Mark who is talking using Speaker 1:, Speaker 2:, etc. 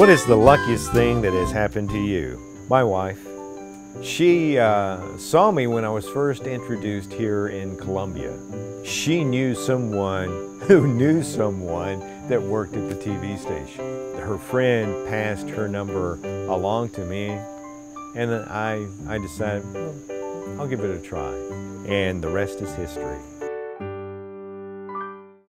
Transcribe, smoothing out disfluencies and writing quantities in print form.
Speaker 1: What is the luckiest thing that has happened to you? My wife. She saw me when I was first introduced here in Columbia. She knew someone who knew someone that worked at the TV station. Her friend passed her number along to me, and then I decided, well, I'll give it a try. And the rest is history.